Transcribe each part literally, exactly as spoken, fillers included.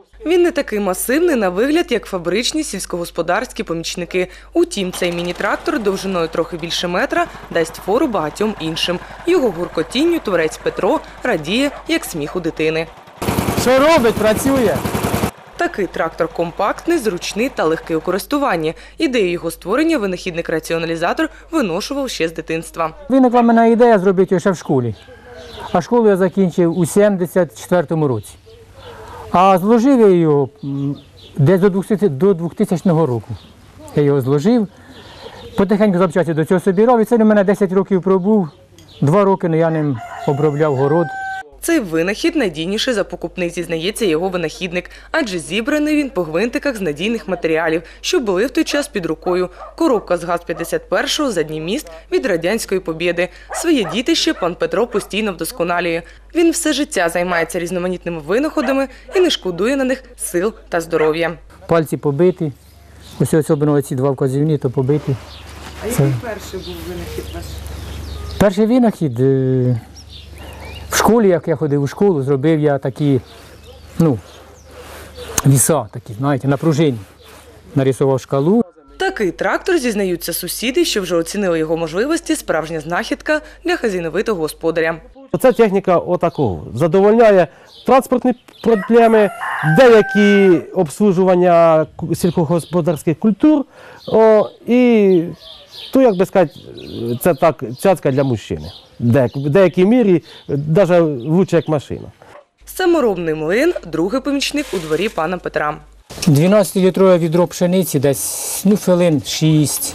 Він не такий масивний на вигляд, як фабричні сільськогосподарські помічники. Утім, цей міні-трактор довжиною трохи більше метра дасть фору багатьом іншим. Його гуркотінню творець Петро радіє, як сміху дитини. Що робить, працює. Такий трактор компактний, зручний та легкий у користуванні. Ідею його створення винахідник-раціоналізатор виношував ще з дитинства. Виникла в мене ідея зробити його ще в школі. А школу я закінчив у сімдесят четвертому році. А зложив я його десь до двохтисячного року. Я його зложив, потихеньку запчасті до цього собирав. І це у мене десять років пробув, два роки я ним обробляв город. Цей винахід надійніший за покупний, зізнається його винахідник, адже зібраний він по гвинтиках з надійних матеріалів, що були в той час під рукою. Коробка з ГАЗ п'ятдесят першого, задній міст від радянської побєди. Своє дітище пан Петро постійно вдосконалює. Він все життя займається різноманітними винаходами і не шкодує на них сил та здоров'я. Пальці побиті, ось особливо ці два вказівні, то побиті. А який перший був винахід ваш? Перший винахід – в школі, як я ходив у школу, зробив я такі, ну, віса, такі, знаєте, на пружині. Нарисував шкалу. Такий трактор, зізнаються сусіди, що вже оцінили його можливості, справжня знахідка для хазяйновитого господаря. Ця техніка отакого. Задовольняє транспортні проблеми, деякі обслужування сільськогосподарських культур. О, і, то, як би сказати, це так, цяцька для мужчини. В деякій мірі навіть краще, як машина. Саморобний млин – другий помічник у дворі пана Петра. дванадцятилітрове відро пшениці, десь, ну, хвилин шість.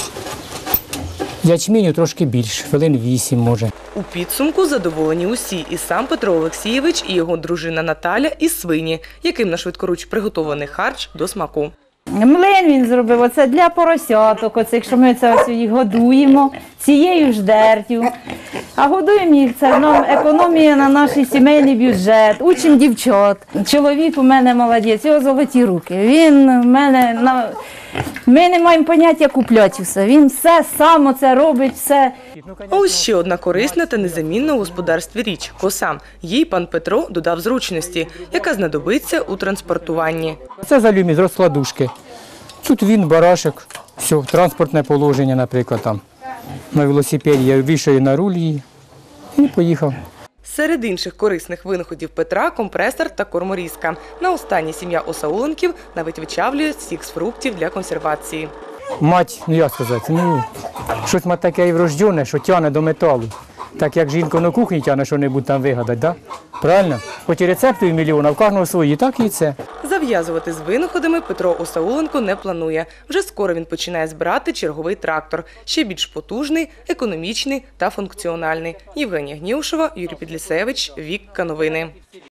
Ячменю трошки більше, хвилин вісім, може. У підсумку задоволені усі – і сам Петро Олексійович, і його дружина Наталя, і свині, яким на швидкоруч приготований харч до смаку. Млин він зробив, оце для поросяток, оце, якщо ми це ось їх годуємо цією ж дертю. А годуємо їх, це ну, економія на наш сімейний бюджет, учимо дівчат. Чоловік у мене молодець, його золоті руки. Він в мене, на... ми не маємо поняття купляти все, він все сам оце робить, все. А ось ще одна корисна та незамінна у господарстві річ – коса. Їй пан Петро додав зручності, яка знадобиться у транспортуванні. Це з алюмі, з розкладушки. Тут він, барашек, все, транспортне положення, наприклад, там. На велосипеді я вішаю на руль її і поїхав. Серед інших корисних винаходів Петра – компресор та корморізка. На останній сім'я Осауленків навіть вичавлює сік з фруктів для консервації. Мать, ну як сказати, ну, щось мать таке і врождене, що тягне до металу. Так як жінка на кухні тягне, що-небудь там вигадати, да? Правильно? Хоч і рецептів мільйон, а в кожного свої, так і це. Зав'язувати з винаходами Петро Осауленко не планує. Вже скоро він починає збирати черговий трактор. Ще більш потужний, економічний та функціональний. Євгенія Гнівшова, Юрій Підлісевич, Вікка Новини.